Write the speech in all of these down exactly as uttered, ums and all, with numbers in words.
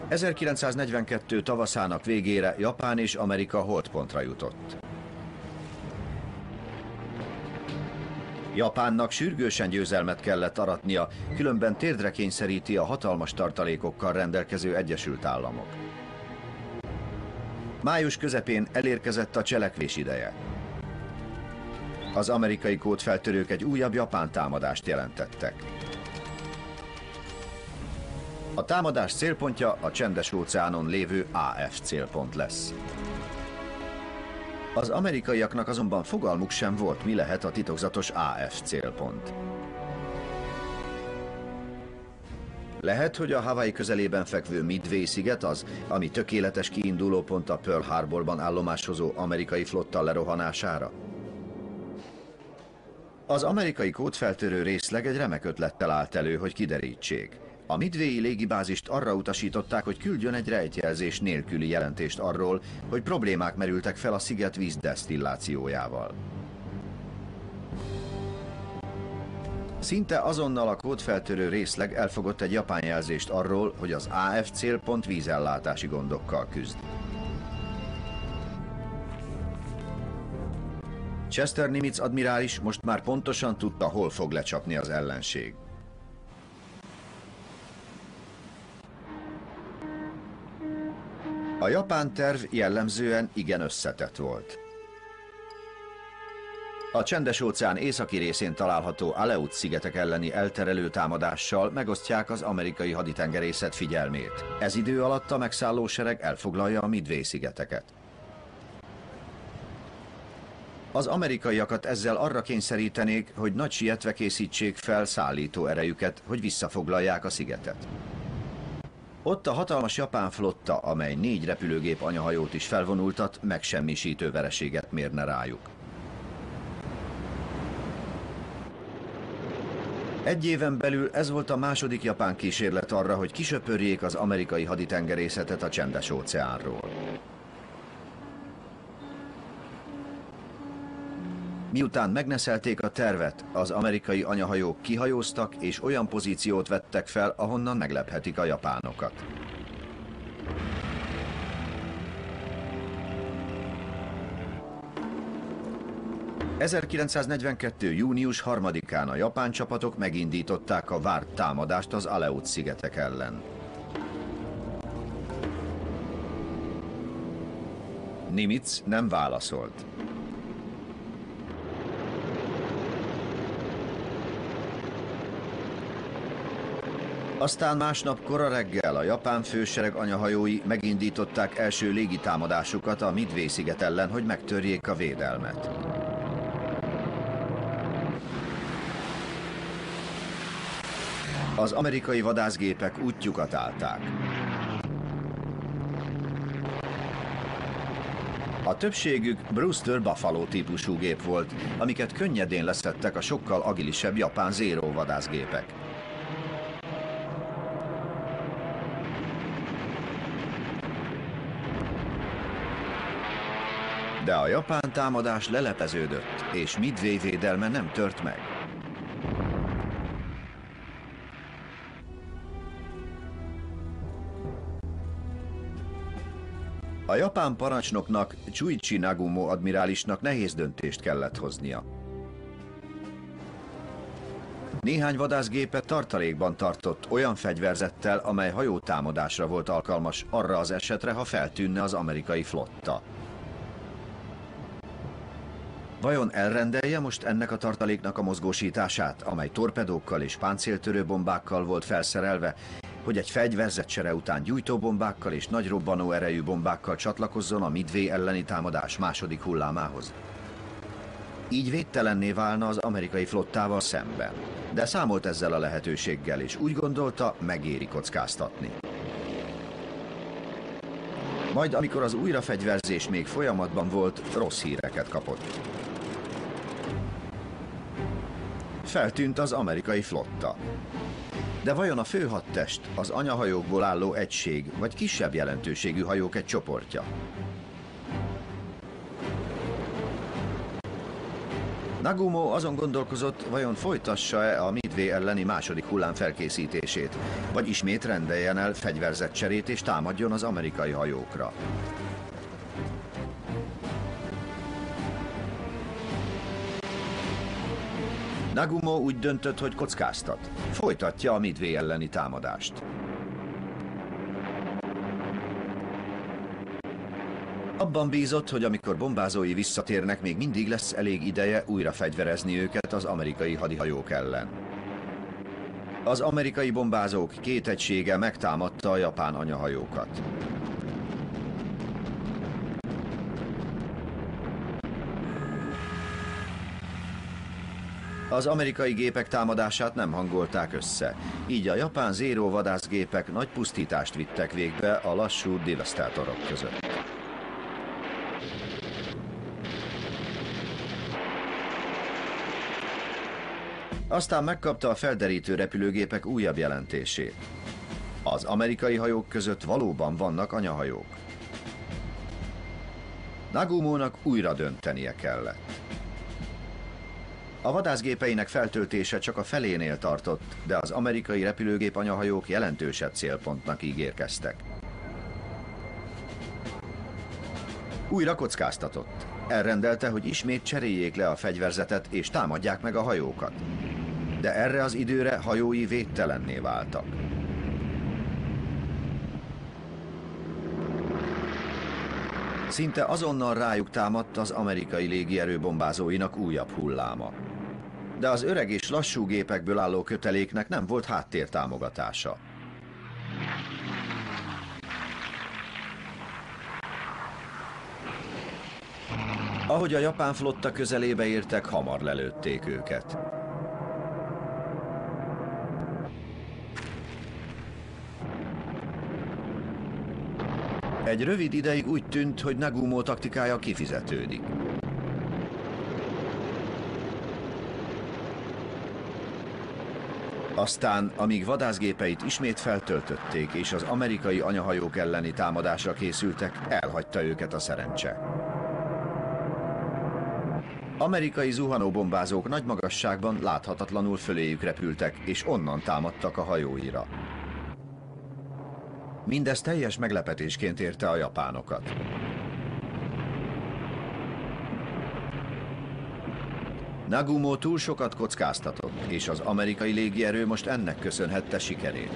ezerkilencszáznegyvenkettő tavaszának végére Japán és Amerika holdpontra jutott. Japánnak sürgősen győzelmet kellett aratnia, különben térdre kényszeríti a hatalmas tartalékokkal rendelkező Egyesült Államok. Május közepén elérkezett a cselekvés ideje. Az amerikai kódfeltörők egy újabb japán támadást jelentettek. A támadás célpontja a Csendes-óceánon lévő á ef célpont lesz. Az amerikaiaknak azonban fogalmuk sem volt, mi lehet a titokzatos á ef célpont. Lehet, hogy a Hawaii közelében fekvő Midway sziget az, ami tökéletes kiindulópont a Pearl Harborban állomásozó amerikai flotta lerohanására? Az amerikai kódfeltörő részleg egy remek ötlettel állt elő, hogy kiderítsék. A Midway-i légibázist arra utasították, hogy küldjön egy rejtjelzés nélküli jelentést arról, hogy problémák merültek fel a sziget vízdesztillációjával. Szinte azonnal a kódfeltörő részleg elfogott egy japán jelzést arról, hogy az á ef célpont vízellátási gondokkal küzd. Chester Nimitz admirális most már pontosan tudta, hol fog lecsapni az ellenség. A japán terv jellemzően igen összetett volt. A Csendes-óceán északi részén található Aleut-szigetek elleni elterelő támadással megosztják az amerikai haditengerészet figyelmét. Ez idő alatt a megszállósereg elfoglalja a Midway-szigeteket. Az amerikaiakat ezzel arra kényszerítenék, hogy nagy sietve készítsék fel szállító erejüket, hogy visszafoglalják a szigetet. Ott a hatalmas japán flotta, amely négy repülőgép anyahajót is felvonultat, megsemmisítő vereséget mérne rájuk. Egy éven belül ez volt a második japán kísérlet arra, hogy kisöpörjék az amerikai haditengerészetet a Csendes-óceánról. Miután megneszelték a tervet, az amerikai anyahajók kihajóztak és olyan pozíciót vettek fel, ahonnan meglephetik a japánokat. ezerkilencszáznegyvenkettő június harmadikán a japán csapatok megindították a várt támadást az Aleut-szigetek ellen. Nimitz nem válaszolt. Aztán másnap kora reggel a japán fősereg anyahajói megindították első légitámadásukat a Midway-sziget ellen, hogy megtörjék a védelmet. Az amerikai vadászgépek útjukat állták. A többségük Brewster Buffalo típusú gép volt, amiket könnyedén leszettek a sokkal agilisebb japán Zero vadászgépek. De a japán támadás lelepeződött, és Midway védelme nem tört meg. A japán parancsnoknak, Chuichi Nagumo admirálisnak nehéz döntést kellett hoznia. Néhány vadászgépet tartalékban tartott olyan fegyverzettel, amely hajótámadásra volt alkalmas arra az esetre, ha feltűnne az amerikai flotta. Vajon elrendelje most ennek a tartaléknak a mozgósítását, amely torpedókkal és páncéltörő bombákkal volt felszerelve, hogy egy fegyverzetcsere után gyújtóbombákkal és nagy robbanó erejű bombákkal csatlakozzon a Midway elleni támadás második hullámához? Így védtelenné válna az amerikai flottával szemben. De számolt ezzel a lehetőséggel, és úgy gondolta, megéri kockáztatni. Majd amikor az újrafegyverzés még folyamatban volt, rossz híreket kapott. Feltűnt az amerikai flotta. De vajon a főhadtest, az anyahajókból álló egység, vagy kisebb jelentőségű hajók egy csoportja? Nagumo azon gondolkozott, vajon folytassa-e a Midway elleni második hullám felkészítését, vagy ismét rendeljen el fegyverzetcserét és támadjon az amerikai hajókra. Nagumo úgy döntött, hogy kockáztat. Folytatja a Midway elleni támadást. Abban bízott, hogy amikor bombázói visszatérnek, még mindig lesz elég ideje újra fegyverezni őket az amerikai hadihajók ellen. Az amerikai bombázók két egysége megtámadta a japán anyahajókat. Az amerikai gépek támadását nem hangolták össze, így a japán Zero vadászgépek nagy pusztítást vittek végbe a lassú Devastatorok között. Aztán megkapta a felderítő repülőgépek újabb jelentését. Az amerikai hajók között valóban vannak anyahajók. Nagumónak újra döntenie kellett. A vadászgépeinek feltöltése csak a felénél tartott, de az amerikai repülőgép anyahajók jelentősebb célpontnak ígérkeztek. Újra kockáztatott. Elrendelte, hogy ismét cseréljék le a fegyverzetet és támadják meg a hajókat. De erre az időre hajói védtelenné váltak. Szinte azonnal rájuk támadt az amerikai légierő bombázóinak újabb hulláma. De az öreg és lassú gépekből álló köteléknek nem volt háttértámogatása. Ahogy a japán flotta közelébe értek, hamar lelőtték őket. Egy rövid ideig úgy tűnt, hogy Nagumo taktikája kifizetődik. Aztán, amíg vadászgépeit ismét feltöltötték és az amerikai anyahajók elleni támadásra készültek, elhagyta őket a szerencse. Amerikai zuhanóbombázók nagy magasságban láthatatlanul föléjük repültek, és onnan támadtak a hajóira. Mindez teljes meglepetésként érte a japánokat. Nagumo túl sokat kockáztatott, és az amerikai légierő most ennek köszönhette sikerét.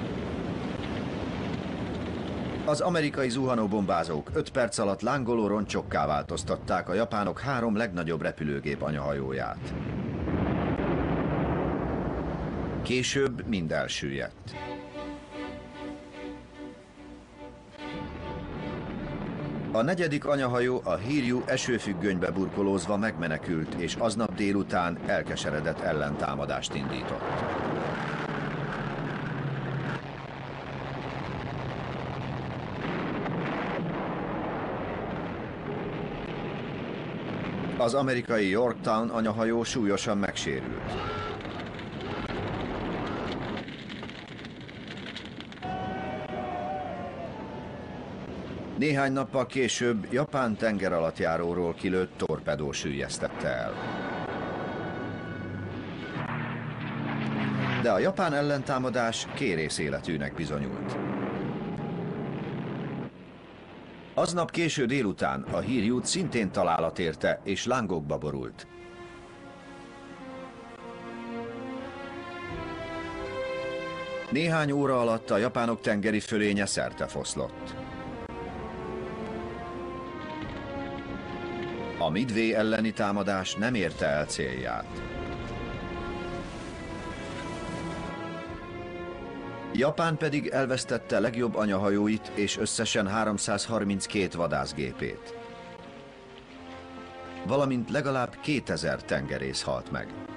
Az amerikai zuhanóbombázók öt perc alatt lángoló roncsokká változtatták a japánok három legnagyobb repülőgép anyahajóját. Később mind elsüllyedt. A negyedik anyahajó, a Hiryu esőfüggönybe burkolózva megmenekült, és aznap délután elkeseredett ellentámadást indított. Az amerikai Yorktown anyahajó súlyosan megsérült. Néhány nappal később japán tengeralattjáróról kilőtt torpedó süllyesztette el. De a japán ellentámadás kérészéletűnek bizonyult. Aznap késő délután a Hiryut szintén találat érte és lángokba borult. Néhány óra alatt a japánok tengeri fölénye szertefoszlott. A Midway elleni támadás nem érte el célját. Japán pedig elvesztette legjobb anyahajóit és összesen háromszázharminckét vadászgépét. Valamint legalább kétezer tengerész halt meg.